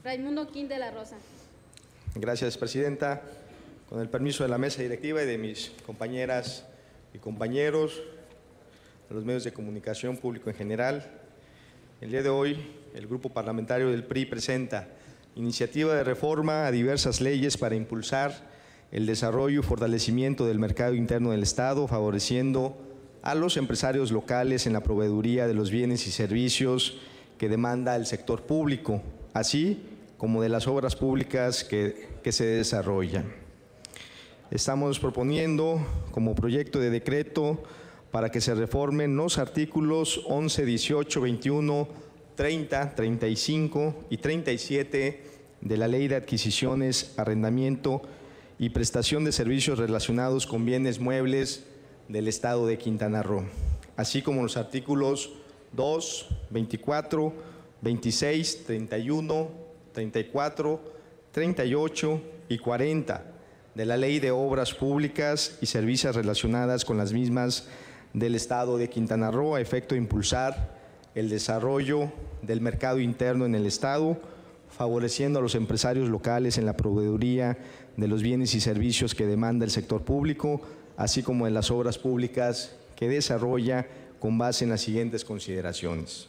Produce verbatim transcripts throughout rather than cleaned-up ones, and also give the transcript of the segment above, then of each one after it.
Raimundo Quín de la Rosa. Gracias, presidenta. Con el permiso de la mesa directiva y de mis compañeras y compañeros, de los medios de comunicación público en general, el día de hoy el Grupo Parlamentario del P R I presenta iniciativa de reforma a diversas leyes para impulsar el desarrollo y fortalecimiento del mercado interno del Estado, favoreciendo a los empresarios locales en la proveeduría de los bienes y servicios que demanda el sector público, así como de las obras públicas que, que se desarrollan. Estamos proponiendo como proyecto de decreto para que se reformen los artículos once, dieciocho, veintiuno, treinta, treinta y cinco y treinta y siete de la Ley de Adquisiciones, Arrendamiento y Prestación de Servicios relacionados con bienes muebles del Estado de Quintana Roo, así como los artículos dos, veinticuatro, veintiséis, treinta y uno, treinta y cuatro, treinta y ocho y cuarenta de la Ley de Obras Públicas y Servicios relacionadas con las mismas del Estado de Quintana Roo, a efecto de impulsar el desarrollo del mercado interno en el Estado, favoreciendo a los empresarios locales en la proveeduría de los bienes y servicios que demanda el sector público, así como en las obras públicas que desarrolla con base en las siguientes consideraciones.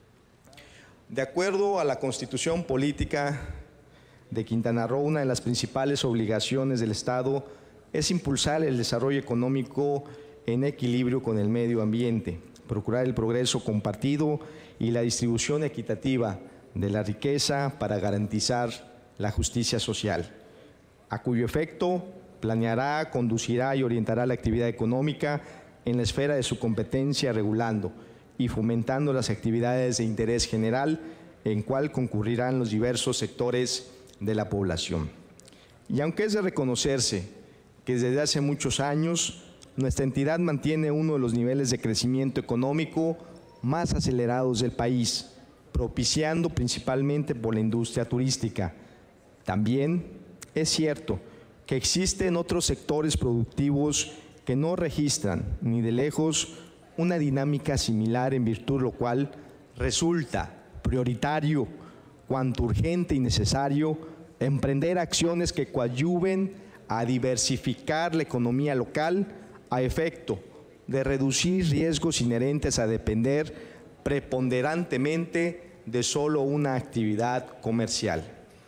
De acuerdo a la Constitución Política de Quintana Roo, una de las principales obligaciones del Estado es impulsar el desarrollo económico en equilibrio con el medio ambiente, procurar el progreso compartido y la distribución equitativa de la riqueza para garantizar la justicia social, a cuyo efecto planeará, conducirá y orientará la actividad económica en la esfera de su competencia, regulando y fomentando las actividades de interés general en cual concurrirán los diversos sectores de la población. Y aunque es de reconocerse que desde hace muchos años nuestra entidad mantiene uno de los niveles de crecimiento económico más acelerados del país, propiciando principalmente por la industria turística, también es cierto que existen otros sectores productivos que no registran ni de lejos una dinámica similar, en virtud de lo cual resulta prioritario, cuanto urgente y necesario, emprender acciones que coadyuven a diversificar la economía local a efecto de reducir riesgos inherentes a depender preponderantemente de solo una actividad comercial.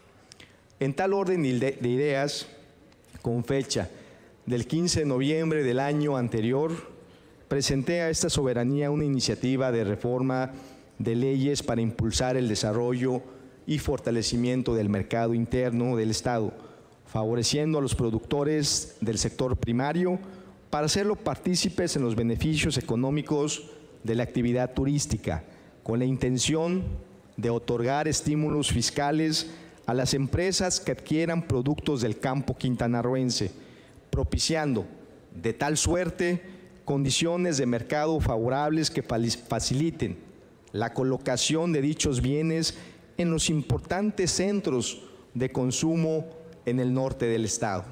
En tal orden de ideas, con fecha del quince de noviembre del año anterior, presenté a esta soberanía una iniciativa de reforma de leyes para impulsar el desarrollo y fortalecimiento del mercado interno del Estado, favoreciendo a los productores del sector primario para hacerlo partícipes en los beneficios económicos de la actividad turística, con la intención de otorgar estímulos fiscales a las empresas que adquieran productos del campo quintanarroense, propiciando de tal suerte condiciones de mercado favorables que faciliten la colocación de dichos bienes en los importantes centros de consumo en el norte del Estado.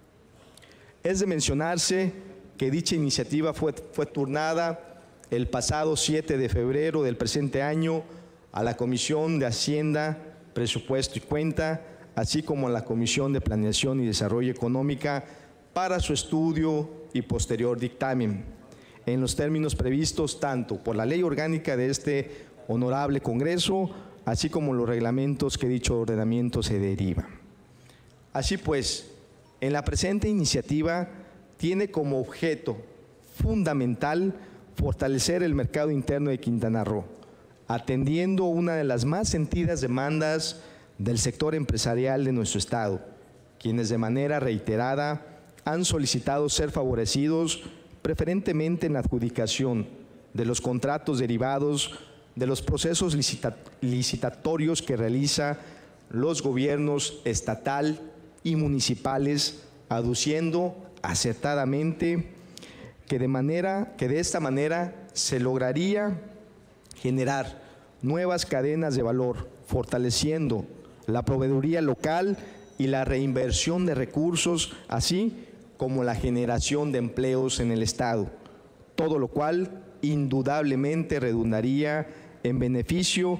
Es de mencionarse que dicha iniciativa fue, fue turnada el pasado siete de febrero del presente año a la Comisión de Hacienda, Presupuesto y Cuenta, así como a la Comisión de Planeación y Desarrollo Económica para su estudio y posterior dictamen, en los términos previstos tanto por la ley orgánica de este honorable Congreso, así como los reglamentos que dicho ordenamiento se deriva. Así pues, en la presente iniciativa tiene como objeto fundamental fortalecer el mercado interno de Quintana Roo, atendiendo una de las más sentidas demandas del sector empresarial de nuestro Estado, quienes de manera reiterada han solicitado ser favorecidos preferentemente en la adjudicación de los contratos derivados de los procesos licita- licitatorios que realiza los gobiernos estatal y municipales, aduciendo acertadamente que de manera que de esta manera se lograría generar nuevas cadenas de valor, fortaleciendo la proveeduría local y la reinversión de recursos, así como la generación de empleos en el Estado, todo lo cual indudablemente redundaría en beneficio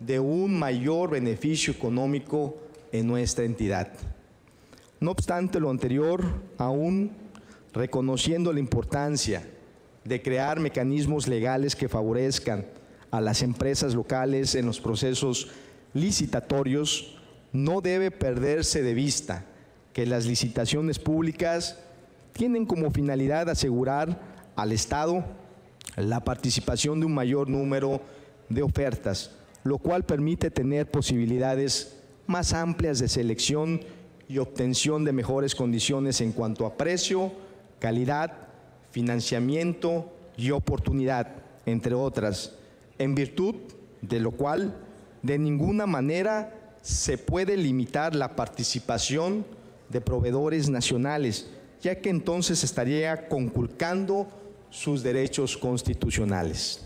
de un mayor beneficio económico en nuestra entidad. No obstante lo anterior, aún reconociendo la importancia de crear mecanismos legales que favorezcan a las empresas locales en los procesos licitatorios, no debe perderse de vista que las licitaciones públicas tienen como finalidad asegurar al Estado la participación de un mayor número de ofertas, lo cual permite tener posibilidades más amplias de selección y obtención de mejores condiciones en cuanto a precio, calidad, financiamiento y oportunidad, entre otras, en virtud de lo cual de ninguna manera se puede limitar la participación de proveedores nacionales, ya que entonces estaría conculcando sus derechos constitucionales.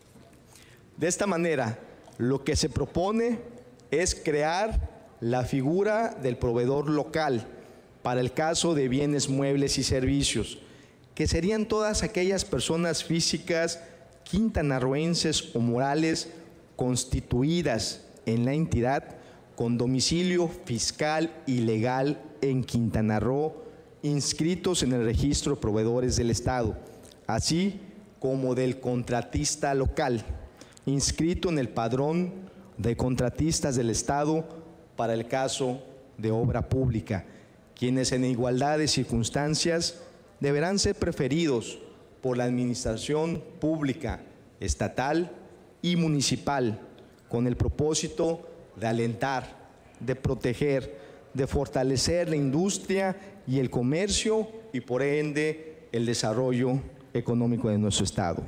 De esta manera, lo que se propone es crear la figura del proveedor local para el caso de bienes muebles y servicios, que serían todas aquellas personas físicas quintanarroenses o morales constituidas en la entidad con domicilio fiscal y legal en Quintana Roo, inscritos en el registro de proveedores del Estado, así como del contratista local, inscrito en el padrón de contratistas del Estado para el caso de obra pública, quienes en igualdad de circunstancias deberán ser preferidos por la administración pública, estatal y municipal, con el propósito de alentar, de proteger, de fortalecer la industria y el comercio y por ende el desarrollo económico de nuestro Estado.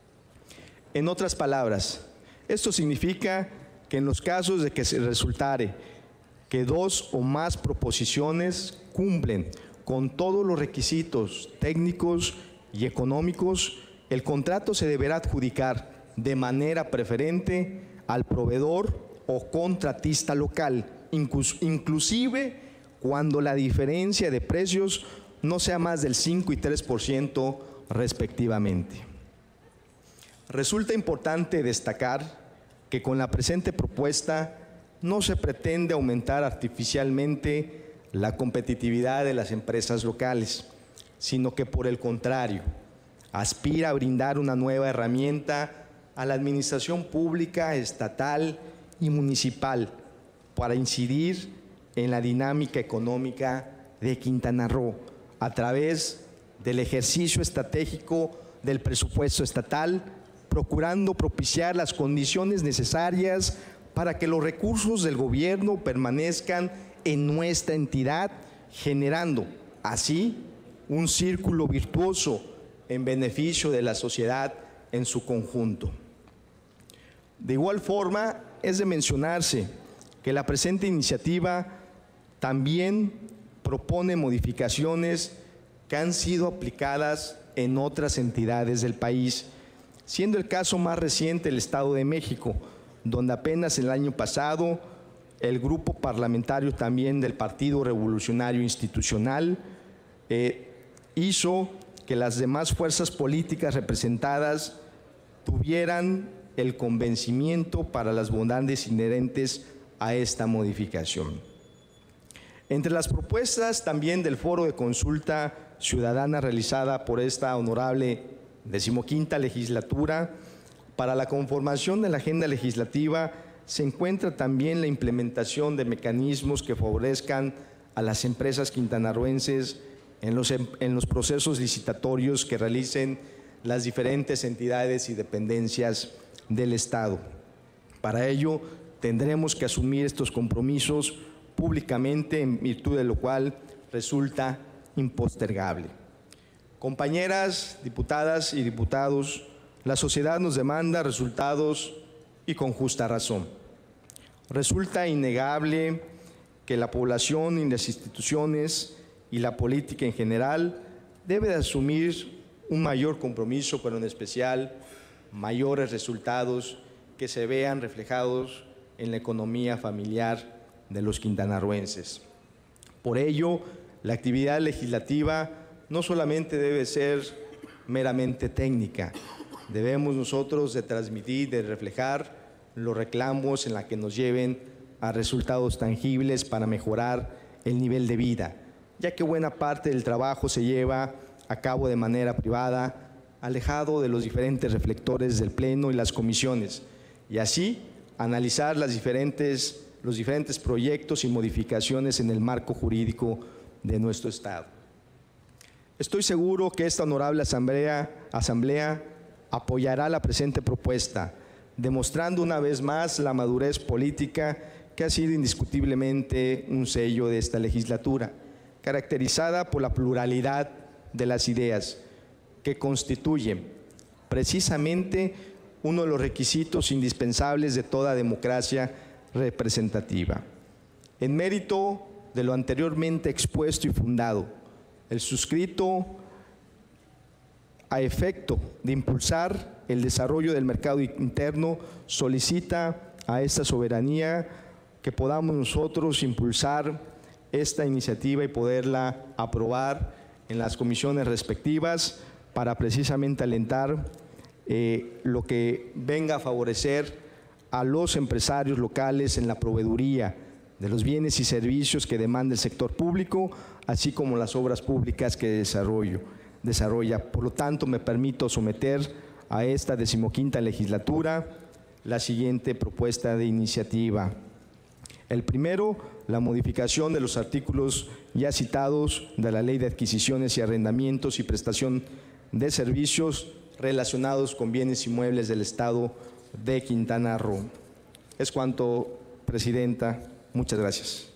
En otras palabras, esto significa que en los casos de que se resultare que dos o más proposiciones cumplen con todos los requisitos técnicos y económicos, el contrato se deberá adjudicar de manera preferente al proveedor o contratista local, inclusive cuando la diferencia de precios no sea más del cinco y tres por ciento respectivamente. Resulta importante destacar que con la presente propuesta no se pretende aumentar artificialmente la competitividad de las empresas locales, sino que por el contrario, aspira a brindar una nueva herramienta a la administración pública, estatal y municipal para incidir en la dinámica económica de Quintana Roo a través del ejercicio estratégico del presupuesto estatal, procurando propiciar las condiciones necesarias para que los recursos del gobierno permanezcan en nuestra entidad, generando así un círculo virtuoso en beneficio de la sociedad en su conjunto. De igual forma, es de mencionarse que la presente iniciativa también propone modificaciones que han sido aplicadas en otras entidades del país, siendo el caso más reciente el Estado de México, donde apenas el año pasado el grupo parlamentario también del Partido Revolucionario Institucional eh, hizo que las demás fuerzas políticas representadas tuvieran el convencimiento para las bondades inherentes a esta modificación. Entre las propuestas también del Foro de Consulta Ciudadana realizada por esta honorable decimoquinta legislatura, para la conformación de la agenda legislativa se encuentra también la implementación de mecanismos que favorezcan a las empresas quintanarroenses en los, en los procesos licitatorios que realicen las diferentes entidades y dependencias del Estado. Para ello, tendremos que asumir estos compromisos públicamente, en virtud de lo cual resulta impostergable. Compañeras, diputadas y diputados, la sociedad nos demanda resultados y con justa razón. Resulta innegable que la población y las instituciones y la política en general debe de asumir un mayor compromiso, pero en especial mayores resultados que se vean reflejados en la economía familiar de los quintanarroenses. Por ello, la actividad legislativa no solamente debe ser meramente técnica, debemos nosotros de transmitir, de reflejar los reclamos, en la que nos lleven a resultados tangibles para mejorar el nivel de vida, ya que buena parte del trabajo se lleva a cabo de manera privada, alejado de los diferentes reflectores del Pleno y las comisiones, y así analizar las diferentes, los diferentes proyectos y modificaciones en el marco jurídico de nuestro Estado. Estoy seguro que esta honorable asamblea, asamblea apoyará la presente propuesta, demostrando una vez más la madurez política que ha sido indiscutiblemente un sello de esta legislatura, caracterizada por la pluralidad de las ideas que constituyen precisamente uno de los requisitos indispensables de toda democracia representativa. En mérito de lo anteriormente expuesto y fundado, el suscrito a efecto de impulsar el desarrollo del mercado interno solicita a esta soberanía que podamos nosotros impulsar esta iniciativa y poderla aprobar en las comisiones respectivas para precisamente alentar eh, lo que venga a favorecer a los empresarios locales en la proveeduría de los bienes y servicios que demanda el sector público, así como las obras públicas que desarrollo, desarrolla. Por lo tanto, me permito someter a esta decimoquinta legislatura la siguiente propuesta de iniciativa. El primero, la modificación de los artículos ya citados de la Ley de Adquisiciones y Arrendamientos y Prestación de Servicios relacionados con bienes inmuebles del Estado de Quintana Roo. Es cuanto, Presidenta. Muchas gracias.